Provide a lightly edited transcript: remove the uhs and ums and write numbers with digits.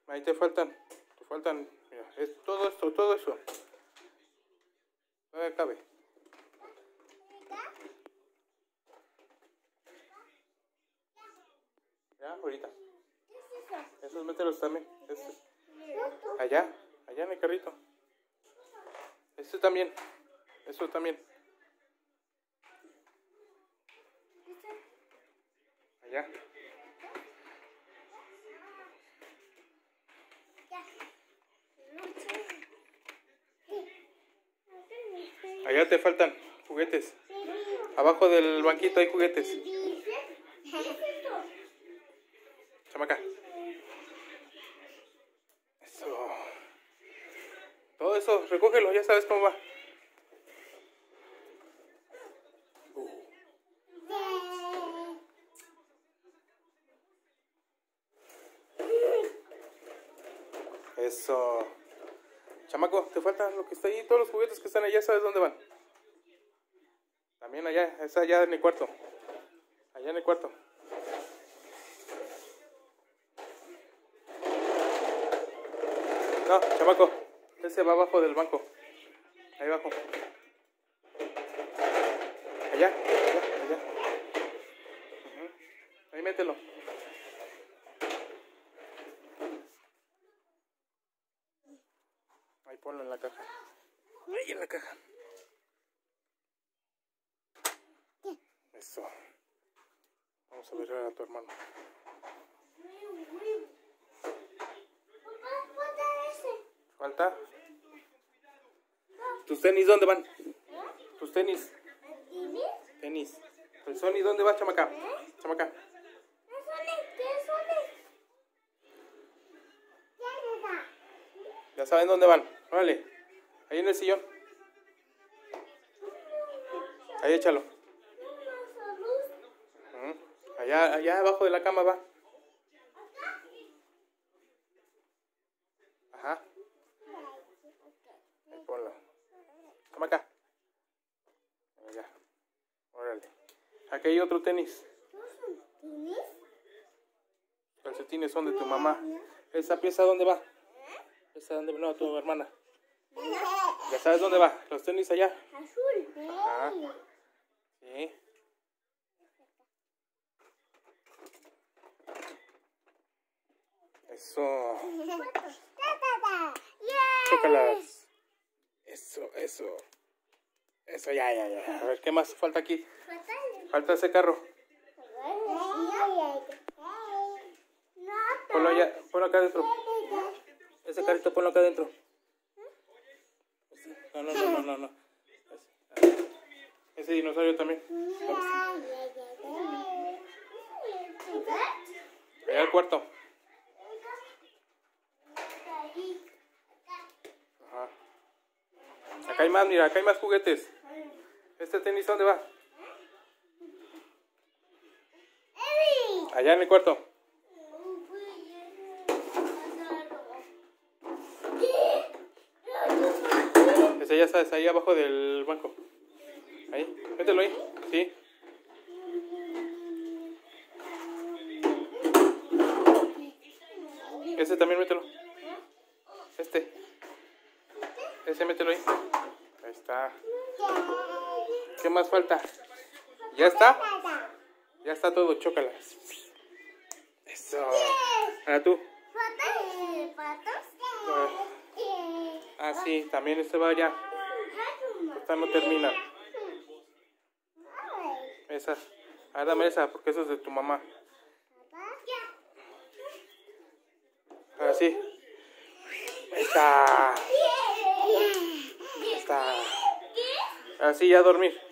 Ahí te faltan, mira, es todo esto, todo eso. Todavía cabe. Ya, ahorita. Esos mételos también. Allá en el carrito. Eso también. Allá. Allá te faltan juguetes. Abajo del banquito hay juguetes. Chamaca. Eso. Todo eso, recógelo, ya sabes cómo va. Eso. Chamaco, te falta lo que está ahí, todos los juguetes que están allá, ¿sabes dónde van? También allá, es allá en el cuarto. Allá en el cuarto. No, chamaco, ese va abajo del banco. Ahí abajo. Allá. Ahí mételo. Ahí ponlo en la caja. Ahí en la caja. Eso. Vamos a ver a tu hermano. ¿Falta? ¿Tus tenis dónde van? ¿Tus tenis? Tenis. ¿El Sony dónde va, chamaca? Chamaca. Ya saben dónde van. Órale. Ahí en el sillón. Ahí échalo. Allá abajo de la cama va. Ajá. Ahí ponlo. Chamaca. Ya. Órale. Aquí hay otro tenis. Calcetines son de tu mamá. ¿Esa pieza dónde va? ¿Esa dónde va? No, tu hermana. Ya sabes dónde va. Los tenis allá. Azul. Ajá. Sí. Eso. Chócalas. Eso. Eso, ya. A ver, ¿qué más falta aquí? Falta ese carro. Ponlo allá, ponlo acá adentro. Ese carrito ponlo acá adentro. No. Ese dinosaurio también. Allá al cuarto. Ajá. Acá hay más, mira, acá hay más juguetes. ¿Este tenis dónde va? Allá en el cuarto. Ese ya sabes, ahí abajo del banco. Ahí, mételo ahí. Sí. Ese también mételo. Ese mételo ahí. Ahí está. ¿Qué más falta? ¿Ya está? Ya está todo, chócalas. Eso. Ahora tú. Ah, sí, también este va allá. Esta no termina. Esa. Ah, dame esa, porque eso es de tu mamá. Así. Ahí está. Así, ya a dormir.